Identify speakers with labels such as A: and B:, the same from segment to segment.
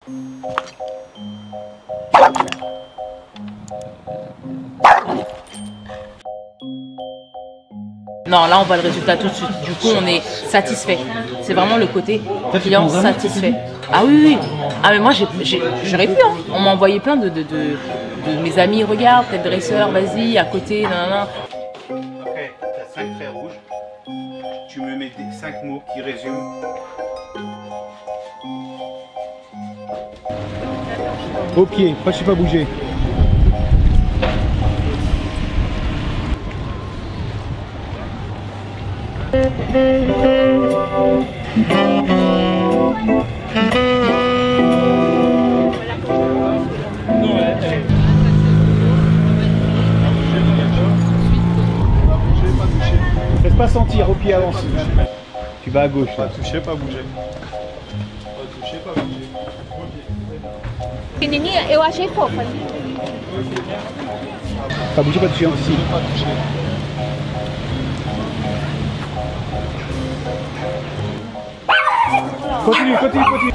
A: Non, là on voit le résultat tout de suite. Du coup, on est satisfait. C'est vraiment le côté client satisfait. Ah oui, oui. Ah mais moi j'aurais pu. Hein. On m'a envoyé plein de mes amis. Regarde, tête dresseur, vas-y, à côté. Nanana.
B: Après, tu as 5 traits rouges. Tu me mets 5 mots qui résument.
C: Au pied, pas je sais pas bouger. Laisse pas sentir, au pied avance. Tu vas à gauche là.
B: Pas toucher, pas bouger. Pas toucher, pas bouger.
D: Pequenininha, eu achei fofa.
C: Pas bouger, pas toucher, anticipe.
B: Pas toucher.
C: Continue, continue, continue.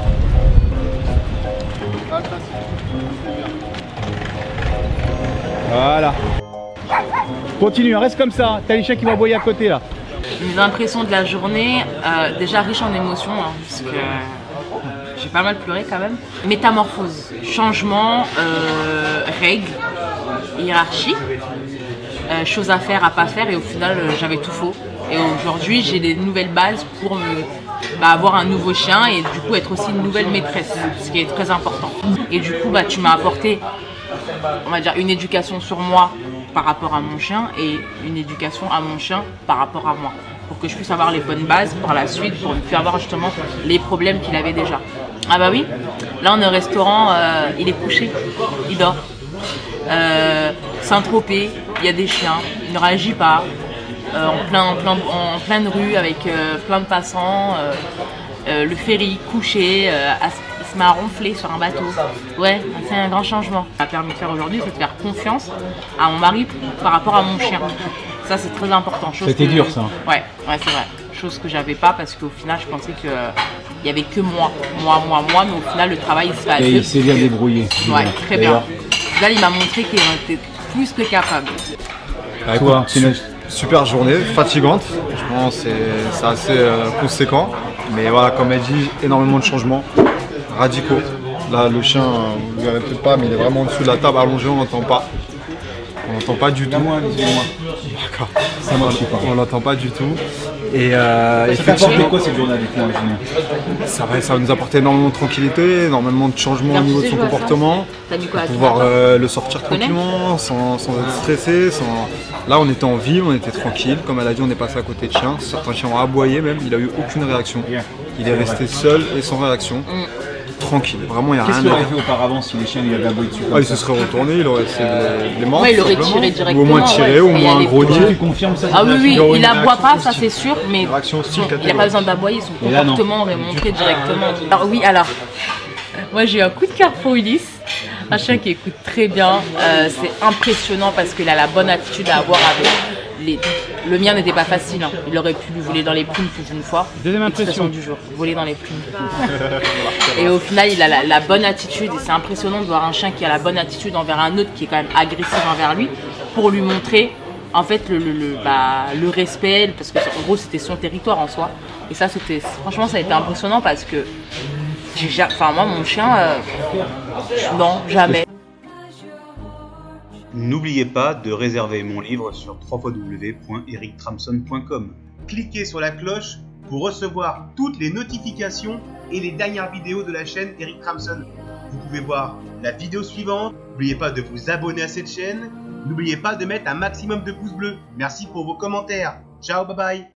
C: Voilà. Continue, reste comme ça. T'as les chiens qui vont aboyer à côté là.
A: Mes impressions de la journée, déjà riche en émotions, hein, parce que j'ai pas mal pleuré quand même. Métamorphose, changement, règles, hiérarchie, choses à faire, à pas faire, et au final j'avais tout faux. Et aujourd'hui j'ai des nouvelles bases pour avoir un nouveau chien et du coup être aussi une nouvelle maîtresse, ce qui est très important. Et du coup tu m'as apporté, on va dire, une éducation sur moi par rapport à mon chien et une éducation à mon chien par rapport à moi, pour que je puisse avoir les bonnes bases par la suite, pour ne plus avoir justement les problèmes qu'il avait déjà. Ah bah oui, là on est au restaurant, il est couché, il dort. Saint-Tropez, il y a des chiens, il ne réagit pas, en pleine rue avec plein de passants, le ferry couché, il se met à ronfler sur un bateau. Ouais, c'est un grand changement. Ce qui m'a permis de faire aujourd'hui, c'est de faire confiance à mon mari par rapport à mon chien. Ça c'est très important.
C: C'était dur ça.
A: Ouais, c'est vrai. Chose que j'avais pas parce qu'au final je pensais que il y avait que moi, mais au final le travail il se fait à deux.
C: Et il s'est bien débrouillé.
A: Ouais, très bien. Là il m'a montré qu'il était plus que capable.
E: Bah,
C: Toi,
E: c'est une super journée, fatigante, franchement c'est assez conséquent, mais voilà, comme elle dit, énormément de changements radicaux. Là le chien, vous ne verrez peut-être pas, mais il est vraiment en dessous de la table allongé, on n'entend pas. On n'entend pas du tout. D'accord.
C: Ça marche pas.
E: On n'entend pas du tout. Et
C: ça t'a apporté quoi cette journée avec moi,
E: ça va nous apporter énormément de tranquillité, énormément de changements au niveau de son comportement.
A: Quoi,
E: pouvoir le sortir tranquillement, sans être stressé. Là on était en ville, on était tranquille. Comme elle a dit, on est passé à côté de chiens. Certains chiens ont aboyé même, il a eu aucune réaction. Il est resté seul et sans réaction. Tranquille, vraiment il n'y a rien à dire.
C: Qu'est-ce qu'il aurait fait auparavant si les chiens lui avaient aboyé dessus?
E: Il se serait retourné, il aurait essayé de les mordre.
A: Ouais, il aurait tiré directement.
E: Ou au moins tiré, au moins un gros nid.
C: Tu confirmes ça?
A: Ah oui, il aboie pas, ça c'est sûr, mais il n'a pas besoin d'aboyer, son comportement aurait montré directement. Alors oui, moi j'ai eu un coup de cœur pour Ulysse, un chien qui écoute très bien, c'est impressionnant parce qu'il a la bonne attitude à avoir avec le mien n'était pas facile, hein. Il aurait pu lui voler dans les plumes plus d'une fois.
C: Deuxième impression
A: du jour, voler dans les plumes. Et au final il a la bonne attitude et c'est impressionnant de voir un chien qui a la bonne attitude envers un autre qui est quand même agressif envers lui pour lui montrer en fait le respect, parce que en gros c'était son territoire en soi. Et ça franchement ça a été impressionnant parce que moi mon chien, non, jamais.
B: N'oubliez pas de réserver mon livre sur www.erictramson.com. Cliquez sur la cloche pour recevoir toutes les notifications et les dernières vidéos de la chaîne Eric Tramson. Vous pouvez voir la vidéo suivante. N'oubliez pas de vous abonner à cette chaîne. N'oubliez pas de mettre un maximum de pouces bleus. Merci pour vos commentaires. Ciao, bye bye.